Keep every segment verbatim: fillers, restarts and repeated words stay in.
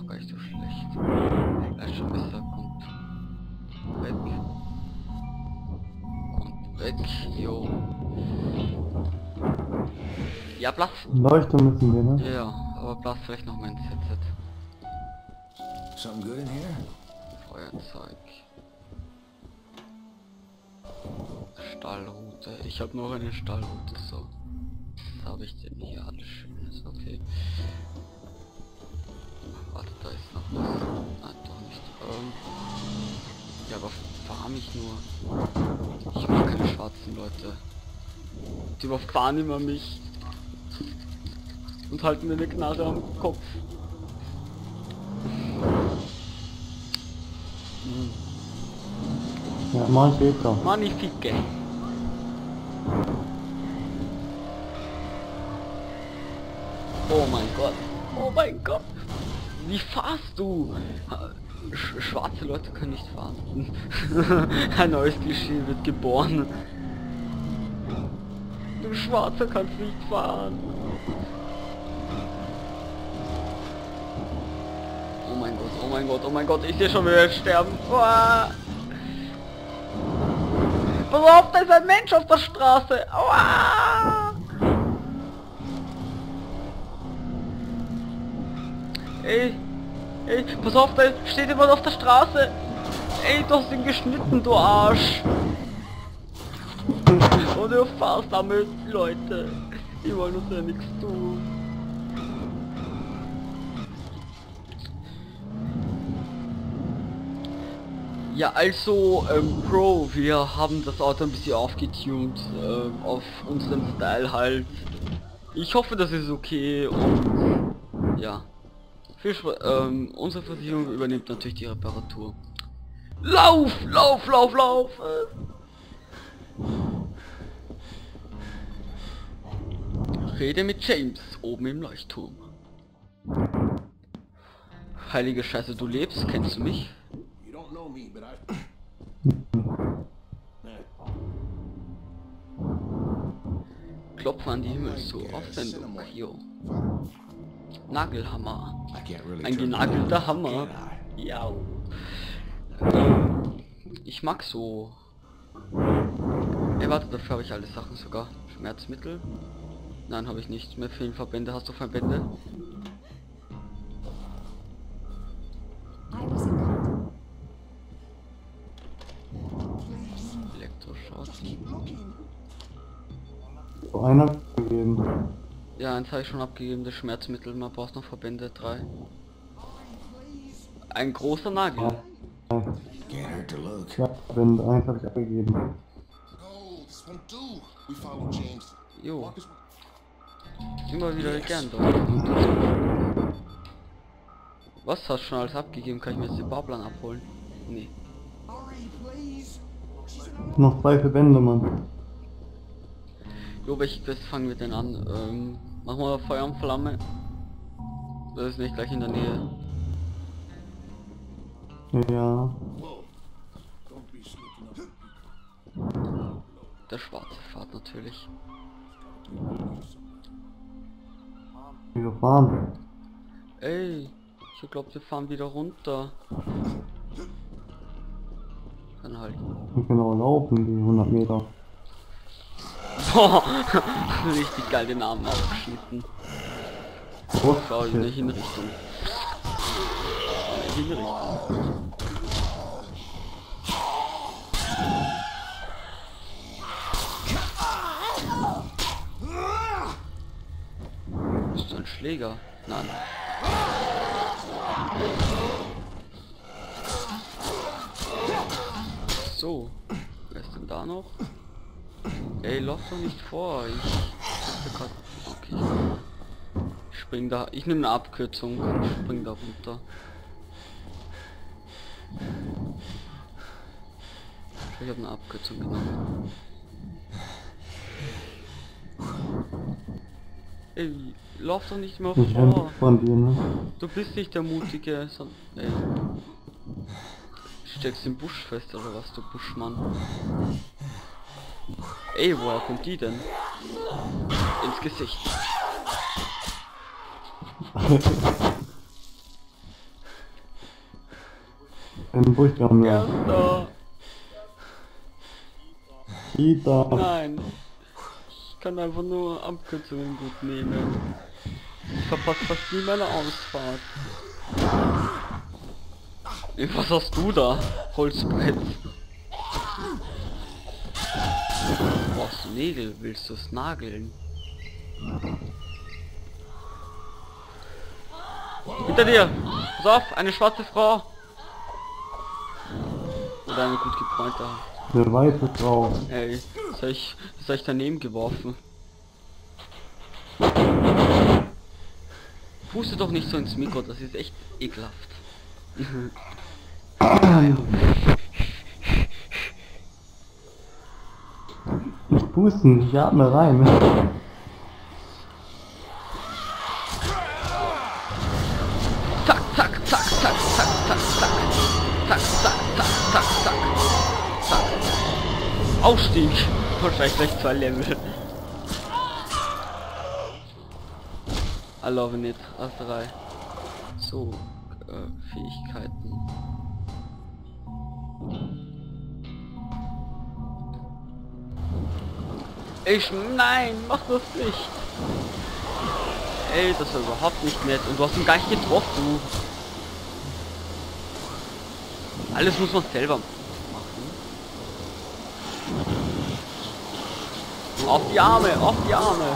gar nicht so schlecht. Er ist schon besser, kommt weg. Kommt weg, jo. Ja, Platz. Leuchten müssen wir, ne? Ja, aber Platz vielleicht noch mein Headset. Something good in here? Feuerzeug. Stahlrute. Ich habe noch eine Stahlrute, so. Was habe ich denn hier alles Schönes? Okay. Warte, da ist noch was. Nein, doch nicht. Ähm ja, aber farm ich nur. Ich mag keine schwarzen Leute. Die überfahren immer mich. Und halten mir eine Knarre am Kopf. Hm. Ja, mach ich später. Magnifique. Oh mein Gott. Oh mein Gott. Wie fahrst du? Sch schwarze Leute können nicht fahren. Ein neues Klischee wird geboren. Du Schwarzer kannst nicht fahren. Oh mein Gott, oh mein Gott, oh mein Gott, ich sehe schon wieder sterben. Uah. Pass auf, da ist ein Mensch auf der Straße. Uah. Ey, ey, pass auf, da steht jemand auf der Straße. Ey, du hast ihn geschnitten, du Arsch. Und du fahrst damit, Leute. Die wollen uns ja nichts tun. Ja, also, ähm, Bro, wir haben das Auto ein bisschen aufgetunt, ähm, auf unseren Style halt. Ich hoffe, das ist okay und, ja. Viel Spaß, ähm, unsere Versicherung übernimmt natürlich die Reparatur. Lauf, lauf, lauf, lauf! Rede mit James, oben im Leuchtturm. Heilige Scheiße, du lebst, kennst du mich? Klopfe an die Himmel zu, Aufwendung, jo. Nagelhammer. Ein genagelter Hammer. Ja. Ähm, ich mag so. Ey, warte, dafür habe ich alle Sachen sogar. Schmerzmittel. Nein, habe ich nicht. Mir fehlen Verbände. Hast du Verbände? Elektroschock. So einer gegeben. Ja, eins habe ich schon abgegeben. Das Schmerzmittel. Man braucht noch Verbände. Drei. Ein großer Nagel. Ja, ja wenn eins habe ich abgegeben. Jo. Immer wieder gern doch. Was hast du schon alles abgegeben? Kann ich mir jetzt den Bauplan abholen? Nee. Noch zwei Verbände, Mann. Jo, welche Quest fangen wir denn an? Ähm, machen wir Feuer und Flamme. Das ist nicht gleich in der Nähe. Ja. Der schwarze Pfad natürlich. Wir fahren. Ey, ich glaube, wir fahren wieder runter. Kann halt. Wir können auch laufen, die hundert Meter. Boah, richtig geil den Arm aufgeschnitten. Oh, Schau in der Hinrichtung. In der Hinrichtung. Bist du ein Schläger? Nein. So, wer ist denn da noch? Ey, lauf doch nicht vor. Ich, ich grad, okay. Ich spring da. Ich nehme eine Abkürzung. Ich spring da runter. Ich habe eine Abkürzung genommen. Ey, lauf doch nicht mehr ich renn vor. von dir, ne? Du bist nicht der Mutige, sondern... Ey. Steckst im Busch fest oder was, du Buschmann? Ey, woher kommt die denn? Ins Gesicht. Den Durchgang Wer mehr. ist da? Ida. Nein. Ich kann einfach nur Abkürzungen gut nehmen. Ich verpasse fast nie meine Ausfahrt. Ey, was hast du da? Holzbrett. Du brauchst Nägel, willst du es nageln? Hinter dir! Pass auf, eine schwarze Frau! Oder eine gut gebräunte. Eine weiße Frau. Ey, das hab ich, das hab ich daneben geworfen. Puste doch nicht so ins Mikro, das ist echt ekelhaft. Ich pusten, ich atme rein. Zack, zack, zack, zack, zack, zack, zack. Zack, zack, zack, zack, zack. Zack. Aufstieg. Wahrscheinlich gleich zwei Level. I love it. A drei. So, äh, Fähigkeiten. Ich, nein, mach das nicht. Ey, das war überhaupt nicht nett. Und du hast ihn gar nicht getroffen. Alles muss man selber machen. Auf die Arme, auf die Arme.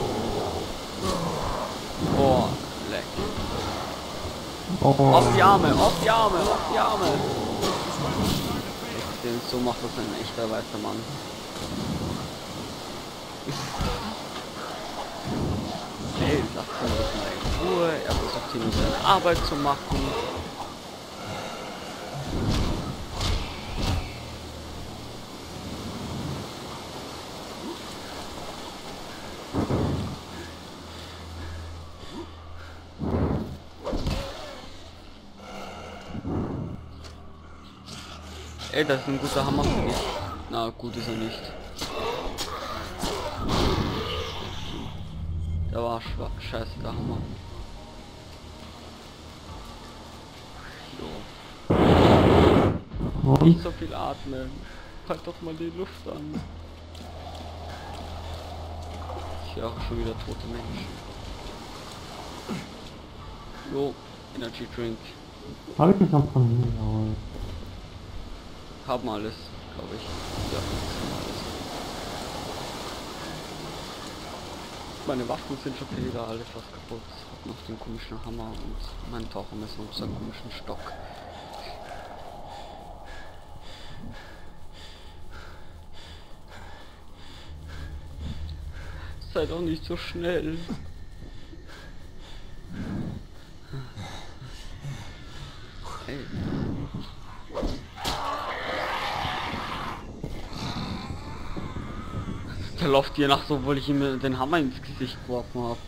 Oh, leck. Oh. Auf die Arme, auf die Arme, auf die Arme. So macht das ein echter weißer Mann. Ey, lass ihn das mal in Ruhe. Er versucht hier nur seine Arbeit zu machen. Ey, das ist ein guter Hammer für dich. Na, gut ist er nicht. Der war scheiße, der Hammer. Jo. Nicht so viel atmen. Halt doch mal die Luft an. Ich höre auch schon wieder tote Menschen. Jo, Energy Drink. Habe ich mich am von hier geholt. Haben alles, glaube ich. Ja, alles. Meine Waffen sind schon wieder alle fast kaputt. Hab noch den komischen Hammer und mein Tauchermesser und so einen komischen Stock. Sei doch nicht so schnell. Hey. Der läuft hier nach, so obwohl ich ihm den Hammer ins Gesicht geworfen habe.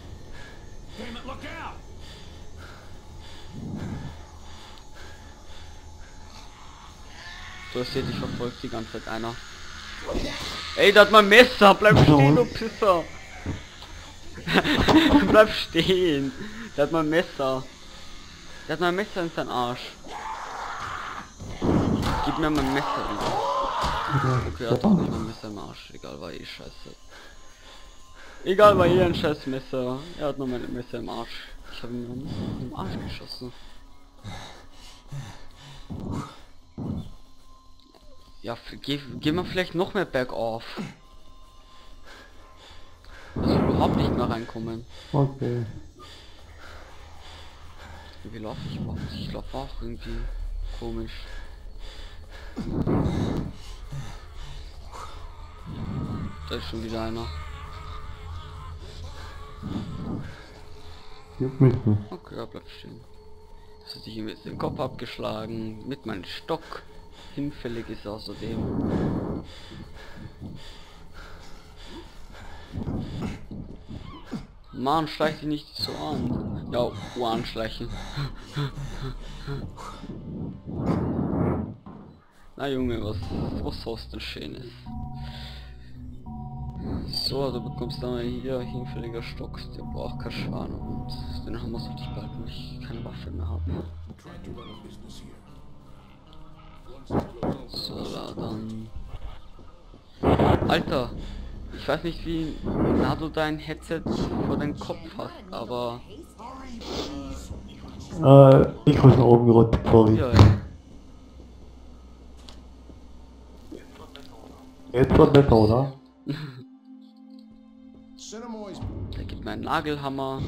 So, seht, ich verfolgt die ganze Zeit einer. Ey, da hat mein Messer, bleib stehen, du Pisser. Bleib stehen. Der hat mein Messer. Der hat mein Messer in seinen Arsch. Gib mir mein Messer wieder. Okay, er hat doch nicht mein Messer im Arsch. Egal, war eh scheiße. Egal, war eh ein scheiß Messer. Er hat nur mein Messer im Arsch. Ich habe ihn im Arsch geschossen. Ja, geh, geh mal vielleicht noch mehr bergauf. Dass wir überhaupt nicht mehr reinkommen. Okay. Wie laufe ich überhaupt? Ich laufe auch irgendwie komisch. Da ist schon wieder einer. Juckt mich nicht. Okay, er bleibt stehen. Das hat sich ihm jetzt den Kopf abgeschlagen. Mit meinem Stock. Hinfällig ist er außerdem. Mann, schleich dich nicht so an. Ja, anschleichen. Na Junge, was, was hast du Schönes? So, du bekommst dann hier hinfälliger Stock, der braucht kein Schwan und den Hammer sollte ich bald, wenn ich keine Waffe mehr habe. So, da dann. Alter, ich weiß nicht, wie nah du dein Headset vor deinen Kopf hast, aber Äh, ich muss nach oben gerutscht, sorry. ja, ja. Jetzt wird besser, oder? Da gibt mir einen Nagelhammer.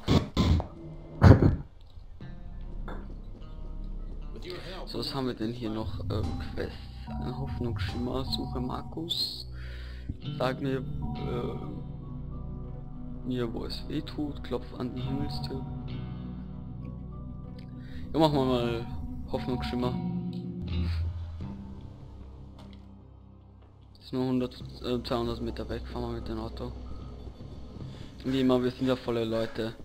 So, was haben wir denn hier noch? Äh, Quest. Eine Hoffnungsschimmer. Suche Markus. Sag mir, äh, mir, wo es weh tut. Klopf an die Himmelstür. Ja, machen wir mal Hoffnungsschimmer. Ist nur hundert, äh, zweihundert Meter weg. Fahren wir mit dem Auto. Wie immer, wir sind ja volle Leute.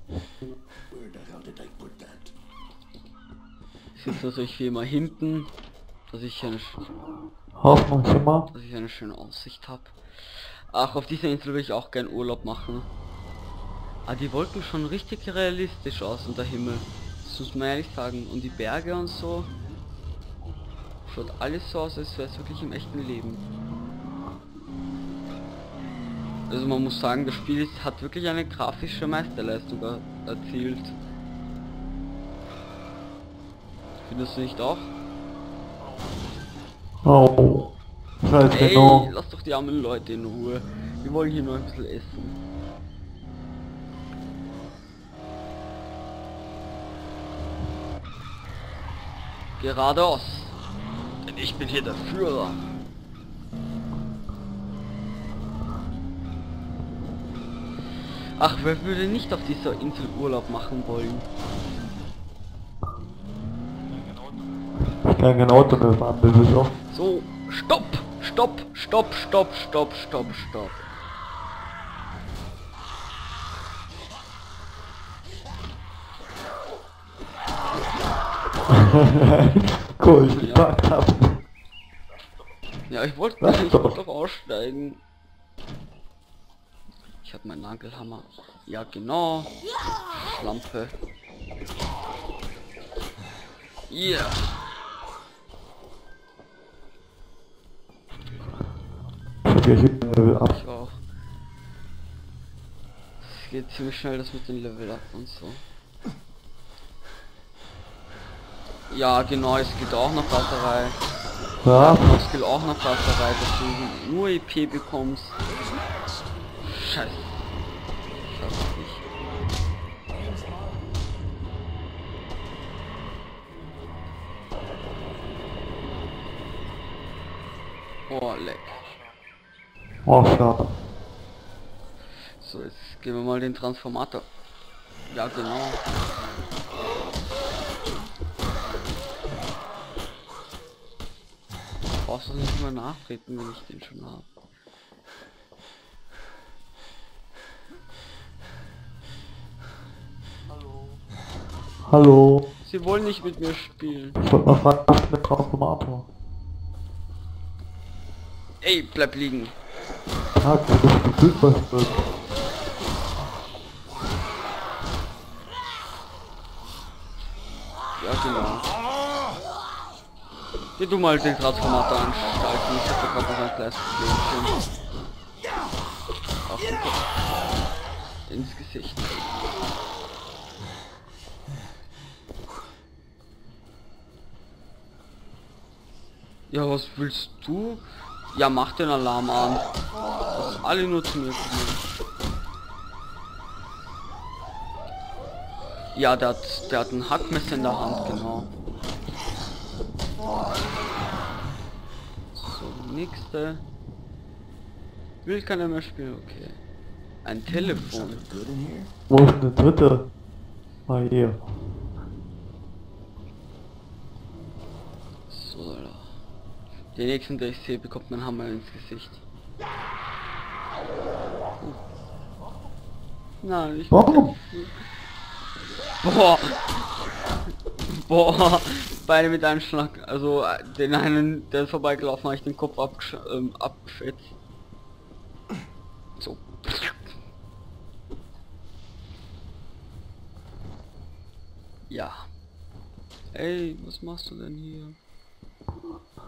Ich sitze natürlich wie immer hinten, dass ich eine, Hoffnungsschimmer. dass ich eine schöne Aussicht habe. Ach, auf dieser Insel will ich auch gern Urlaub machen. Ah, die Wolken schon richtig realistisch aus und der Himmel. Das muss man ehrlich sagen. Und die Berge und so. Schaut alles so aus, als wäre es wirklich im echten Leben. Also man muss sagen, das Spiel ist, hat wirklich eine grafische Meisterleistung er erzielt. Findest du nicht auch? Oh. Scheiße, Ey, genau. lass doch die armen Leute in Ruhe. Wir wollen hier nur ein bisschen essen. Geradeaus. Denn ich bin hier der Führer. Ach, wer würde nicht auf dieser Insel Urlaub machen wollen? Ich kann kein Auto mehr fahren, das ist auch. So, stopp, stopp, stopp, stopp, stopp, stopp, stopp. Cool, ich Ja. gepackt hab. Ja, ich wollte Lass ich doch. wollte doch aussteigen. Ich habe meinen Nagelhammer. Ja, genau. Schlampe. Yeah. Okay, ich heb Level ab. Ich auch. Es geht ziemlich schnell das mit den Level ab und so. Ja, genau, es geht auch noch Batterei. Ja, Es geht auch noch Batterei, dass du nur E P bekommst. Scheiße. Schaff ich nicht. Oh, leck. oh schade. So, jetzt gehen wir mal den Transformator. Ja, genau. Brauchst du nicht mehr nachtreten, wenn ich den schon habe. Hallo. Sie wollen nicht mit mir spielen. Ich wollte mal fragen, was ist mit Transformator? Ey, bleib liegen. Ja, das ist gefühlt was drin. Ja, genau. Geh du mal den Transformator anstalten. Ich hab da gerade noch ein kleines Problem. Auf den Kopf. Ins Gesicht. Ja, was willst du? Ja, mach den Alarm an. Dass alle nur zu mir kommen. Ja, der hat, der hat ein Hackmesser in der Hand, genau. So, nächste. Will keiner mehr spielen, okay. Ein Telefon. Wo ist denn der dritte? Ah, hier. So, da. Den nächsten, der ich sehe, bekommt mein Hammer ins Gesicht. Uh. Nein, ich... Warum? Boah! Boah! Beide mit einem Schlag. Also, äh, den einen, der ist vorbeigelaufen, habe ich den Kopf abgesch ähm, abgeschätzt. So. Ja. Ey, was machst du denn hier?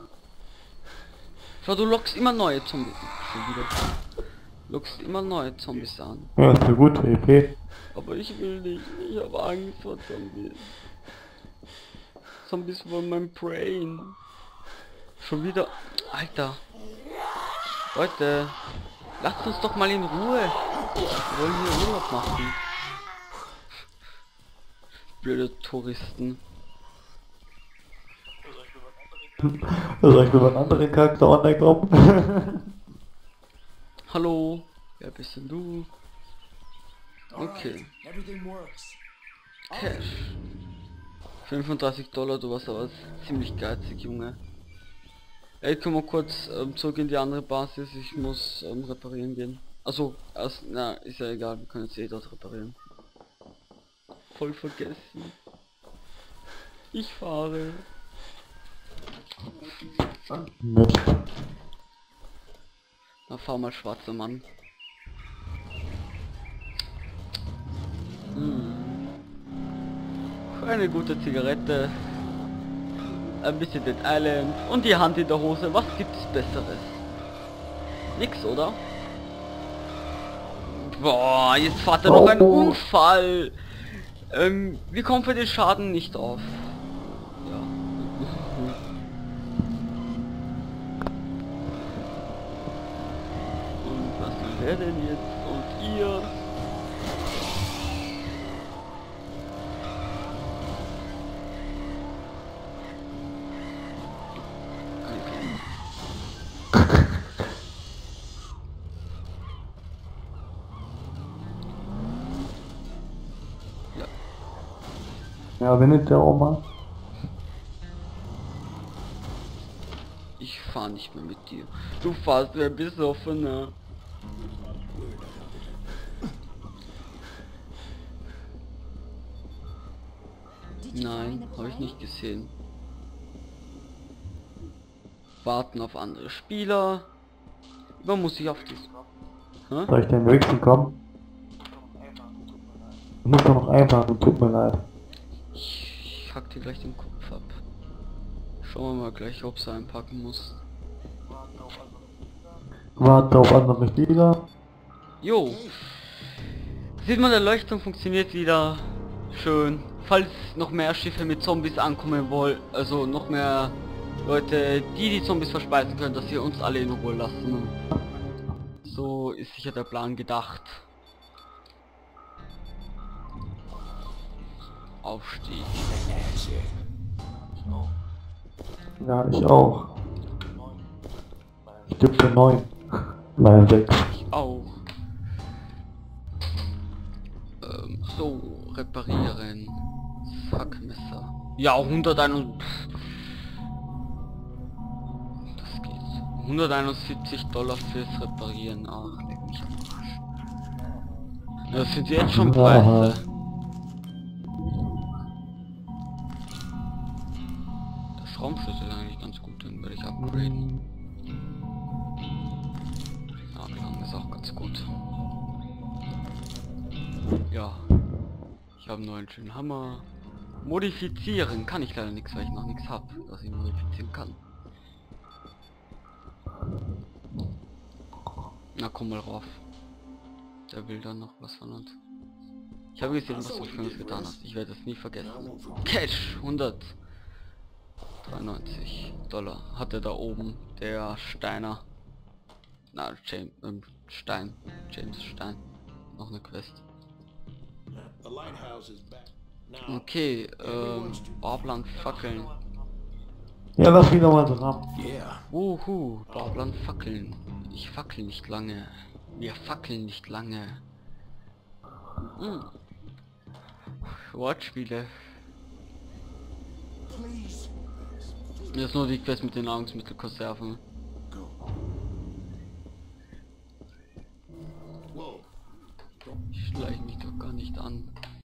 Schau, du lockst immer neue Zombies. Schon wieder. Lockst immer neue Zombies an. Ja, ist eine gute Idee. Aber ich will nicht. Ich habe Angst vor Zombies. Zombies wollen mein Brain. Schon wieder. Alter. Leute. Lasst uns doch mal in Ruhe. Wir wollen hier Urlaub machen. Blöde Touristen. Soll ich über einen anderen Charakter online kommen? Hallo. Wer bist denn du? Okay. Cash. fünfunddreißig Dollar, du warst aber ziemlich geizig, Junge. Ey, komm mal kurz ähm, zurück in die andere Basis, ich muss ähm, reparieren gehen. Also, erst, na, ist ja egal, wir können jetzt eh dort reparieren. Voll vergessen. Ich fahre. Mist. Na, fahr mal, schwarzer Mann. Hm. Eine gute Zigarette. Ein bisschen Dead Island und die Hand in der Hose. Was gibt es Besseres? Nix, oder? Boah, jetzt fährt er noch ein Unfall. Ähm, wir kommen für den Schaden nicht auf. Ja. Und was will der denn jetzt? Und ihr? Ja, wenn nicht der Oma. Ich fahr nicht mehr mit dir. Du fahrst wer besoffener. Nein, habe ich nicht gesehen. Warten auf andere Spieler. Man muss sich auf die... Hä? Soll ich den Wechsel kommen? Ich muss doch noch einpacken, tut mir leid. Ich hack dir gleich den Kopf ab. Schauen wir mal gleich, ob sie einpacken muss. Warte auf andere Spieler. Jo. Sieht man, der Leuchtturm funktioniert wieder. Schön. Falls noch mehr Schiffe mit Zombies ankommen wollen, also noch mehr Leute, die die Zombies verspeisen können, dass sie uns alle in Ruhe lassen. So ist sicher der Plan gedacht. Aufstieg. Ja, ich auch. Ich gebe dir neun. Nein, sechs. Ich auch. Ähm, so, reparieren. Sackmesser. Ja, hunderteinundsiebzig. Das geht. hunderteinundsiebzig Dollar fürs Reparieren. Ach, leck mich am Arsch. Das sind jetzt schon Preise. Das Raumschlüssel ist eigentlich ganz gut, den werde ich upgraden. Nahkampf ist auch ganz gut. Ja. Ich habe einen neuen schönen Hammer. Modifizieren kann ich leider nichts, weil ich noch nichts habe, was ich modifizieren kann. Na komm mal rauf. Der will dann noch was von uns. Ich habe gesehen, was du für uns getan hast. Ich werde es nie vergessen. Cash hundertdreiundneunzig Dollar hatte da oben der Steiner. Na, James ähm, Stein. James Stein. Noch eine Quest. Okay, ähm, Bauplan Fackeln. Ja, lass wieder mal dran. Wuhu, Bauplan Fackeln. Ich fackel nicht lange. Wir fackeln nicht lange. Hm. Wortspiele. Jetzt nur die Quest mit den Nahrungsmittelkonserven.